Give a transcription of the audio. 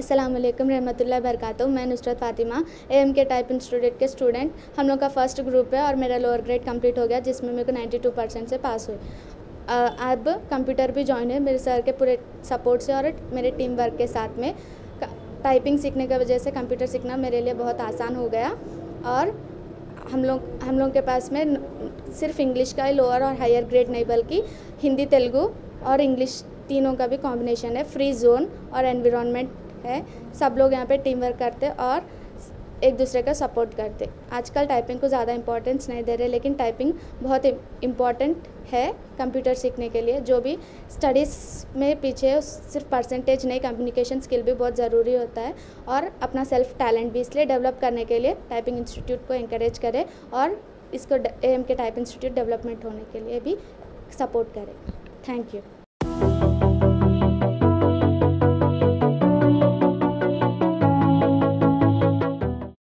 अस्सलाम वालेकुम रहमतुल्लाहि बरकातहू। मैं Nusrat Fatima AMK type institute के स्टूडेंट। हम लोग का फर्स्ट ग्रुप है और मेरा लोअर ग्रेड कंप्लीट हो गया, जिसमें मेरे को 92% से पास हुई। अब कंप्यूटर भी ज्वाइन है मेरे सर के पूरे सपोर्ट से और मेरे टीम वर्क के साथ में। टाइपिंग सीखने की वजह से कंप्यूटर सीखना मेरे लिए बहुत आसान हो गया। और हम लोग के पास में सिर्फ इंग्लिश का ही लोअर और हायर ग्रेड नहीं, बल्कि हिंदी, तेलुगु और इंग्लिश तीनों का भी कॉम्बिनेशन है। फ्री जोन और एनवायरनमेंट है। सब लोग यहाँ पे टीम वर्क करते और एक दूसरे का सपोर्ट करते। आजकल टाइपिंग को ज़्यादा इंपॉर्टेंस नहीं दे रहे, लेकिन टाइपिंग बहुत इम्पॉर्टेंट है कंप्यूटर सीखने के लिए। जो भी स्टडीज़ में पीछे है, सिर्फ परसेंटेज नहीं, कम्युनिकेशन स्किल भी बहुत ज़रूरी होता है। और अपना सेल्फ टैलेंट भी इसलिए डेवलप करने के लिए टाइपिंग इंस्टीट्यूट को इंकरेज करें और इसको AMK टाइप इंस्टीट्यूट डेवलपमेंट होने के लिए भी सपोर्ट करें। Thank you.